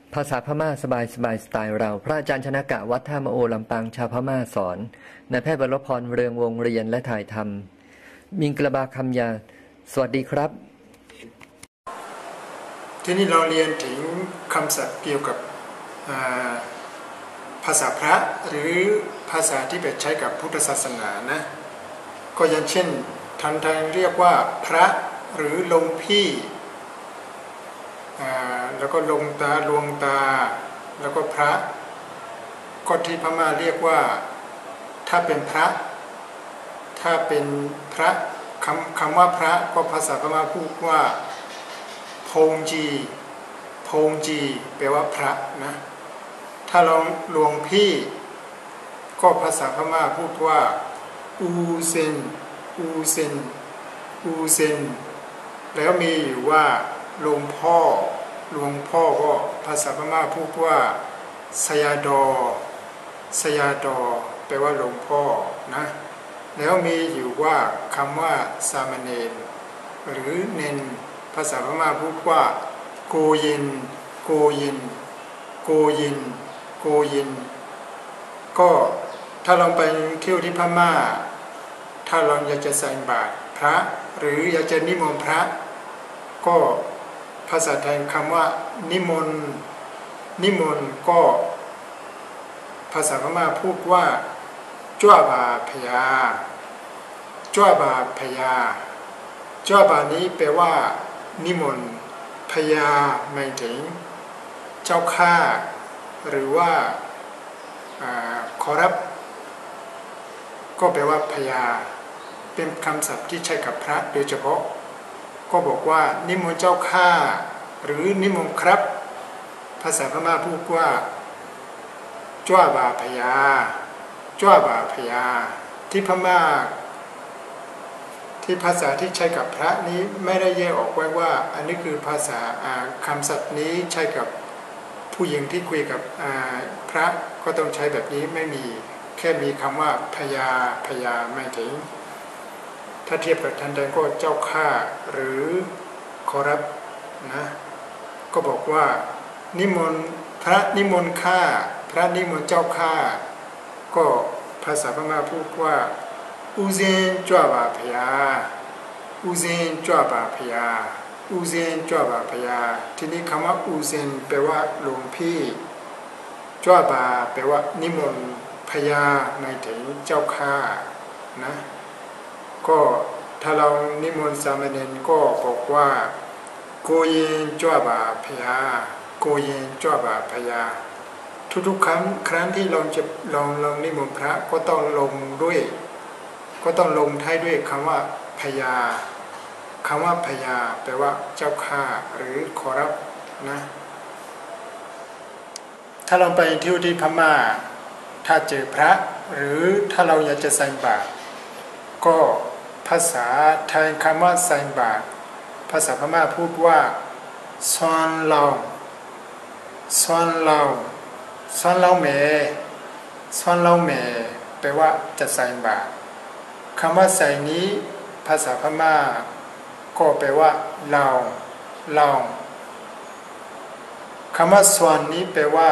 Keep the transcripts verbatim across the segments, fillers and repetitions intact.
ภาษาพม่าสบายสบายสไตล์เราพระอาจารย์ชนกะวัดท่ามะโอลำปางชาวพม่าสอนนายแพทย์วรพรเรืองวงเรียนและถ่ายทำมิงกระบาคำยาสวัสดีครับที่นี่เราเรียนถึงคำศัพท์เกี่ยวกับภาษาพระหรือภาษาที่เป็นใช้กับพุทธศาสนานะก็อย่างเช่นทางไทยเรียกว่าพระหรือหลวงพี่แล้วก็ลงตาลวงตาแล้วก็พระก็ที่พม่าเรียกว่าถ้าเป็นพระถ้าเป็นพระคำคำว่าพระก็ภาษาพม่าพูดว่าพงจีพงจีแปลว่าพระนะถ้าลองหลวงพี่ก็ภาษาพม่าพูดว่าอูเซนอูเซนอูเซนแล้วมีอยู่ว่าหลวงพ่อหลวงพ่อก็ภาษาพม่าพูดว่าสยาดอสยาดอแปลว่าหลวงพ่อนะแล้วมีอยู่ว่าคำว่าสามเณรหรือเนนภาษาพม่าพูดว่าโกยินโกยินโกยินโกยินก็ถ้าเราไปเที่ยวที่พม่าถ้าเราอยากจะใส่บาตรพระหรืออยากจะนิมนต์พระก็ภาษาไทยคำว่านิมนต์นิมนต์ก็ภาษาพม่าพูดว่าจ้วบาพยาจ้วบาพยาจ้วบานี้แปลว่านิมนต์พยาหมายถึงเจ้าข้าหรือว่าขอรับก็แปลว่าพยาเป็นคำศัพท์ที่ใช้กับพระโดยเฉพาะก็บอกว่านิมนต์เจ้าข้าหรือนิมนต์ครับภาษาพม่าพูดว่าจ้วบาพยาจ้วบาพยาที่พม่าที่ภาษาที่ใช้กับพระนี้ไม่ได้แยกออกไว้ว่าอันนี้คือภาษาคำศัพท์นี้ใช้กับผู้หญิงที่คุยกับพระก็ต้องใช้แบบนี้ไม่มีแค่มีคำว่าพยาพยาไม่ถึงถ้าเทียบกับทันใดก็เจ้าข้าหรือขอรับนะก็บอกว่านิมนต์พระนิมนต์ข้าพระนิมนต์เจ้าข้าก็ภาษาพม่าพูดว่าอูเซนจ้วบาพยาอูเซนจ้วบาพยาอูเซนจ้วบาพยาทีนี้คำว่าอูเซนแปลว่าหลวงพี่จ้วบาแปลว่านิมนต์พยาหมายถึงเจ้าข้านะก็ถ้าเรานิมนต์สามเณรก็บอกว่าโกยินจ้วบาพยาโกยินจ้วบาพยาทุกๆครั้งครั้งที่เราจะลองลองนิมนต์พระก็ต้องลงด้วยก็ต้องลงท้ายด้วยคำว่าพยาคำว่าพยาแปลว่าเจ้าข้าหรือขอรับนะถ้าเราไปเที่ยวที่พม่าถ้าเจอพระหรือถ้าเราอยากจะใส่บาตรก็ภาษาไทยคำว่าใส่บาตรภาษาพม่าพูดว่าซอนเลาซอนเลาซอนเลาเมซอนเลาเมแปลว่าจะใส่บาตรคำว่าใส่นี้ภาษาพม่าก็แปลว่าลองลองคำว่าส่วนนี้แปลว่า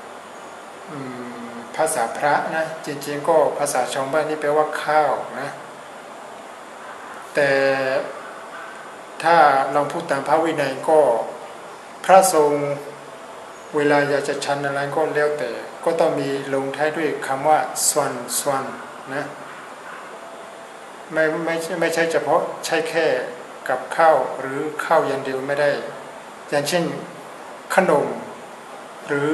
ภาษาพระนะจริงๆก็ภาษาชาวบ้านนี่แปลว่าข้าวนะแต่ถ้าลองพูดตามพระวินัยก็พระทรงเวลาอยากจะฉันอะไรก็แล้วแต่ก็ต้องมีลงท้ายด้วยคำว่าส่วนส่วนนะไม่ไม่ไม่ใช่เฉพาะใช่แค่กับข้าวหรือข้าวอย่างเดียวไม่ได้อย่างเช่นขนมหรื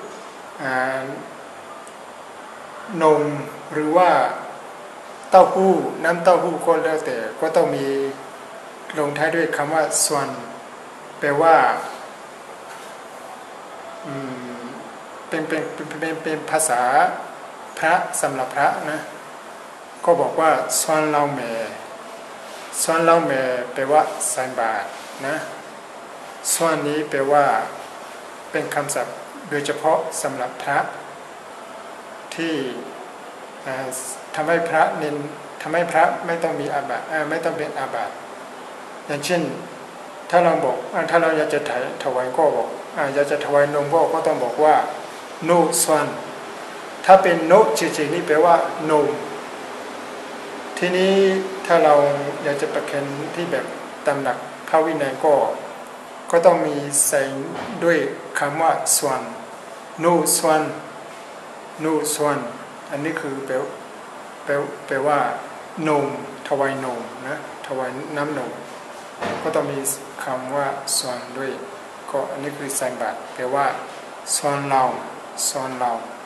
อนมหรือว่าเต้าหู้น้ำเต้าหู้ก็แล้วแต่ก็ต้องมีลงท้ายด้วยคำว่าส่วนแปลว่าเป็นเป็นเป็นเป็นภาษาพระสำหรับพระนะก็บอกว่าซอนเลาเมซอนเลาเมแปลว่าใส่บาตรนะส่วนนี้แปลว่าเป็นคำศัพท์โดยเฉพาะสำหรับพระที่ทำให้พระเน้นทำให้พระไม่ต้องมีอาบัติไม่ต้องเป็นอาบัติอย่างเช่นถ้าเราบอกถ้าเราอยากจะถวายก็บอกอ่าอยากจะถวายนมก็ก็ต้องบอกว่าโนสวนถ้าเป็นโนเฉยๆนี่แปลว่านมทีนี้ถ้าเราอยากจะประเคนที่แบบตามหลักพระวินัยก็ก็ต้องมีใส่ด้วยคำว่าส่วนนูส่วนนูส่วนอันนี้คือแปลแปลแปลว่านมถวายนมนะถวายน้ำนมก็ต้องมีคำว่าส่วนด้วยก็อันนี้คือใส่บาตรแปลว่าส่วนเราส่วนเรา